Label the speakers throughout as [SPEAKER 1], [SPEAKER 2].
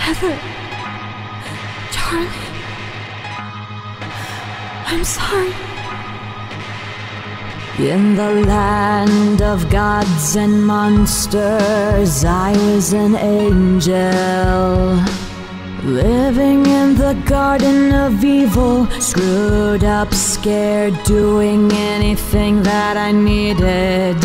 [SPEAKER 1] Heather, Charlie, I'm sorry. In the land of gods and monsters, I was an angel, living in the garden of evil, screwed up, scared, doing anything that I needed.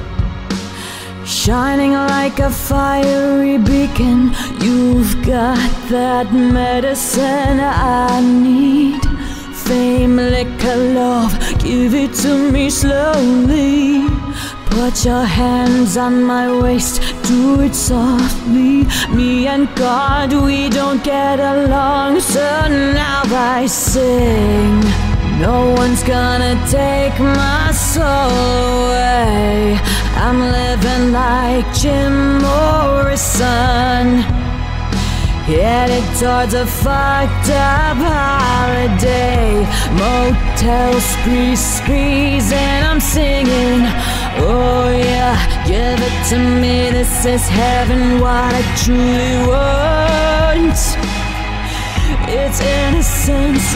[SPEAKER 1] Shining like a fiery beacon, you've got that medicine I need. Fame, liquor, love, give it to me slowly. Put your hands on my waist, do it softly. Me and God, we don't get along, so now I sing. No one's gonna take my soul away. I'm living like Jim Morrison, headed towards a fucked up holiday. Motel sprees, and I'm singing, oh yeah, give it to me, this is heaven, what I truly want. It's innocence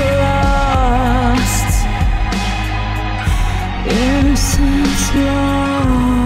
[SPEAKER 1] lost, innocence lost.